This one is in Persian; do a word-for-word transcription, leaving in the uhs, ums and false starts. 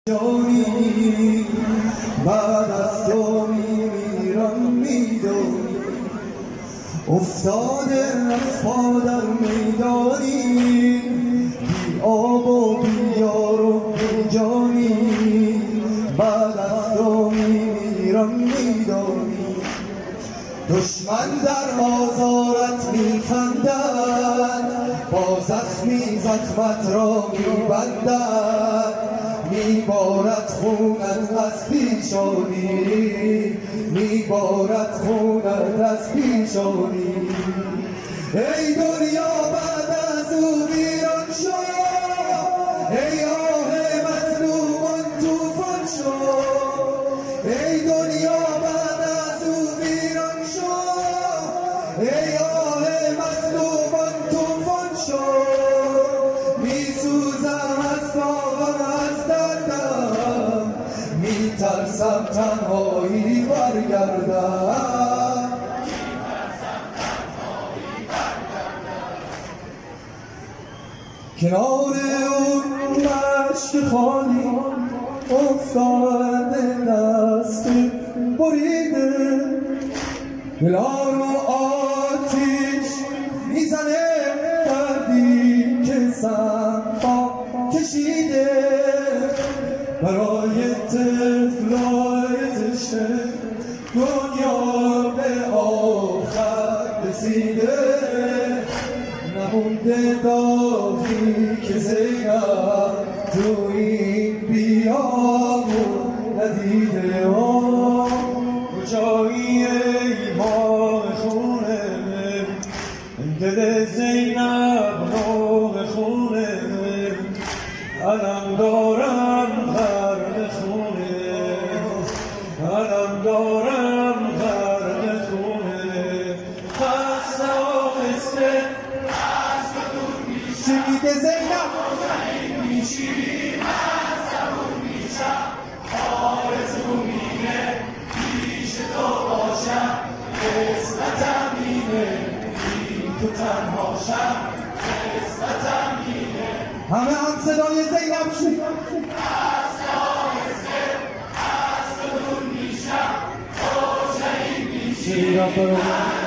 جانی بعد از تو میمیرم میدانی افتاده از پا در میدانی بی آب و بی یار و بی جانی بعد از تو میمیرم میدانی دشمن در آزارت میخندد با زخمی زخمت را میبندد میبارد خونت از پیشانی میبارد خونت از پیشانی ای دنیا بعد از او ویران شد ای آه مظلومان طوفان شد ای دنیا بعد از او ویران شد ای آه مظلومان طوفان شد میسوزم از باغم از دردم میترسم تنهایی برگردم کنار اون مشک خالی افتاده دست بریده دلا رو آتیش میزنه دردی که سنبا کشیده برای طفلای تشنه دنیا به آخر رسیده نمونده داغی که زینب تو این بیابون ندیده کجایی ای ماه خونه دل زینب نوح خونه علم دارم غرق خونه علم دارم غرق خونه خسته آهسته شنیده زینب میشی من زبون میشم آرزو مینه پیش تو باشم قسمتم اینه این تو تنهاشم قسمتم اینه همه هم صدای زینب شد خسته آهسته از تو دور میشم تو شهید میشی